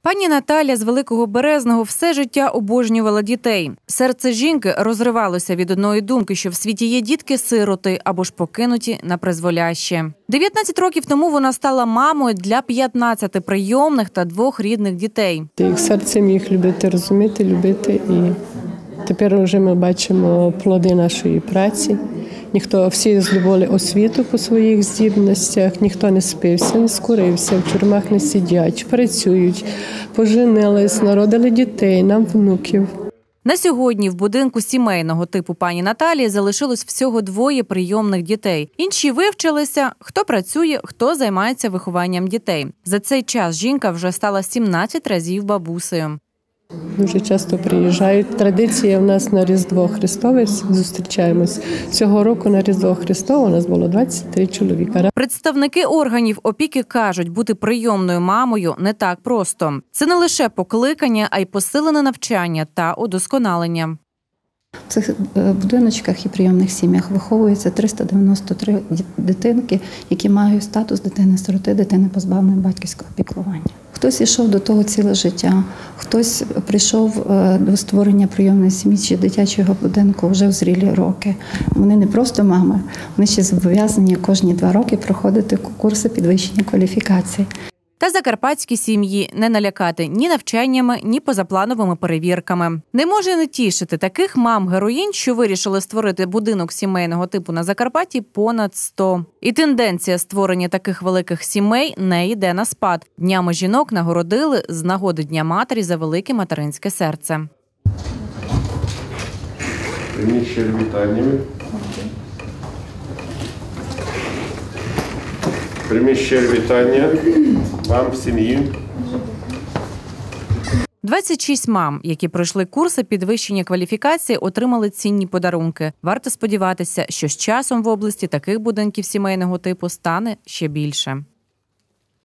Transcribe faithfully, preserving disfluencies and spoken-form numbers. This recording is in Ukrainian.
Пані Наталя з Великого Березного все життя обожнювала дітей. Серце жінки розривалося від одної думки, що в світі є дітки-сироти або ж покинуті на призволяще. дев'ятнадцять років тому вона стала мамою для п'ятнадцяти прийомних та двох рідних дітей. Їх серцем їх любити, розуміти, любити. І тепер вже ми бачимо плоди нашої праці. Ніхто, всі здобули освіту по своїх здібностях, ніхто не спився, не скурився, в тюрмах не сидять, працюють, поженились, народили дітей, нам внуків. На сьогодні в будинку сімейного типу пані Наталії залишилось всього двоє прийомних дітей. Інші вивчилися, хто працює, хто займається вихованням дітей. За цей час жінка вже стала сімнадцять разів бабусею. Дуже часто приїжджають. Традиція в нас на Різдво Христове зустрічаємось. Цього року на Різдво Христове у нас було двадцять три чоловіка. Представники органів опіки кажуть, бути прийомною мамою не так просто. Це не лише покликання, а й посилене навчання та удосконалення. В цих будиночках і прийомних сім'ях виховується триста дев'яносто три дитинки, які мають статус дитини-сироти, дитини позбавленої батьківського піклування. Хтось йшов до того ціле життя, хтось прийшов до створення прийомної сім'ї чи дитячого будинку вже в зрілі роки. Вони не просто мами, вони ще зобов'язані кожні два роки проходити курси підвищення кваліфікації. Та закарпатські сім'ї не налякати ні навчаннями, ні позаплановими перевірками. Не може не тішити таких мам-героїнь, що вирішили створити будинок сімейного типу на Закарпатті, понад сто. І тенденція створення таких великих сімей не йде на спад. Днями жінок нагородили з нагоди Дня матері за велике материнське серце. Прийміть ще вітаннями. Прийміть ще вітання вам в сім'ї. двадцять шість мам, які пройшли курси підвищення кваліфікації, отримали цінні подарунки. Варто сподіватися, що з часом в області таких будинків сімейного типу стане ще більше.